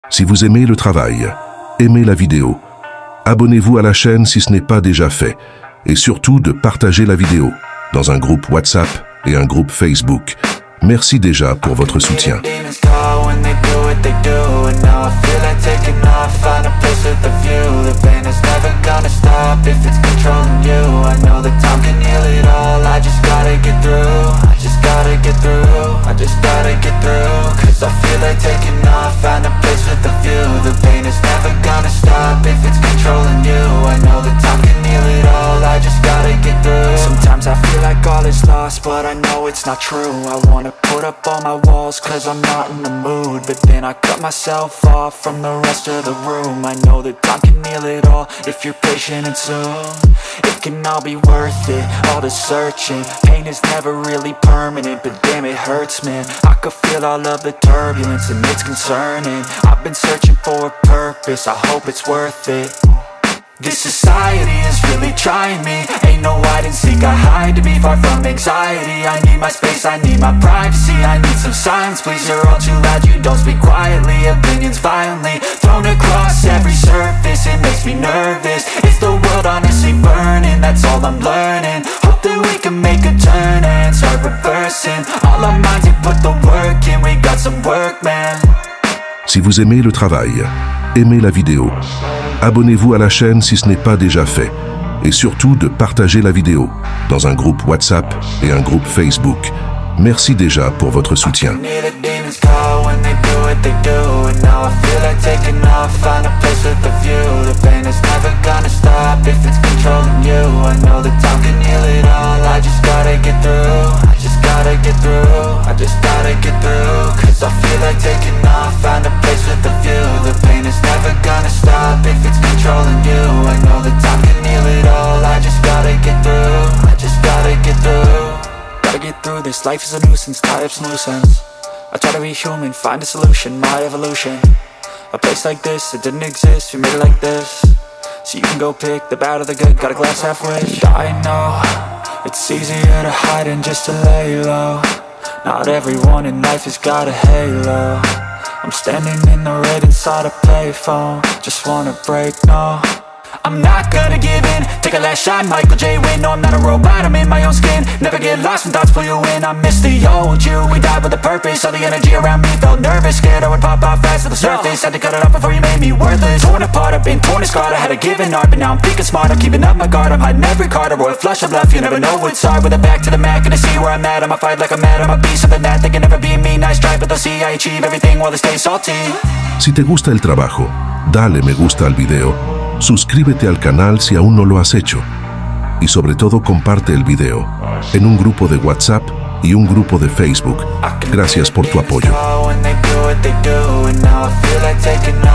Si vous aimez le travail, aimez la vidéo, abonnez-vous à la chaîne si ce n'est pas déjà fait, et surtout de partager la vidéo dans un groupe WhatsApp et un groupe Facebook. Merci déjà pour votre soutien. Sometimes I feel like all is lost, but I know it's not true. I wanna put up all my walls cause I'm not in the mood, but then I cut myself off from the rest of the room. I know that time can heal it all if you're patient and soon it can all be worth it, all the searching. Pain is never really permanent, but damn it hurts, man. I could feel all of the turbulence and it's concerning. I've been searching for a purpose, I hope it's worth it. This society is really trying me. Ain't no hide and seek, I hide to be far from anxiety. I need my space, I need my privacy. I need some silence, please, you're all too loud. You don't speak quietly, opinions violently thrown across every surface. It makes me nervous. Is the world honestly burning? That's all I'm learning. Hope that we can make a turn and start reversing all our minds and put the work in. We got some work, man. Si vous aimez le travail, aimez la vidéo, abonnez-vous à la chaîne si ce n'est pas déjà fait, et surtout de partager la vidéo dans un groupe WhatsApp et un groupe Facebook. Merci déjà pour votre soutien. This life is a nuisance, tied up some loose ends. I try to be human, find a solution, my evolution. A place like this, it didn't exist, we made it like this. So you can go pick the bad or the good, got a glass half wish. I know, it's easier to hide than just to lay low. Not everyone in life has got a halo. I'm standing in the red inside a payphone. Just wanna break, no, I'm not gonna give in. Take a last shot, Michael J. Win. No, I'm not a robot, I'm in my own skin. Never get lost when thoughts pull you in. I miss the old you, we died with a purpose. All the energy around me felt nervous, scared I would pop out fast to the surface. Had to cut it off before you made me worthless. Torn apart, I've been torn and scarred. I had a given art, but now I'm thinking smart. I'm keeping up my guard, I'm hiding every card. A royal flush of bluff, you never know what's hard. With a back to the mat, gonna see where I'm at. I'ma fight like I'm mad, I'ma be something that they can never be me. Nice try, but they'll see I achieve everything while they stay salty. Si te gusta el trabajo, dale me gusta al video, suscríbete al canal si aún no lo has hecho, y sobre todo comparte el video en un grupo de WhatsApp y un grupo de Facebook. Gracias por tu apoyo.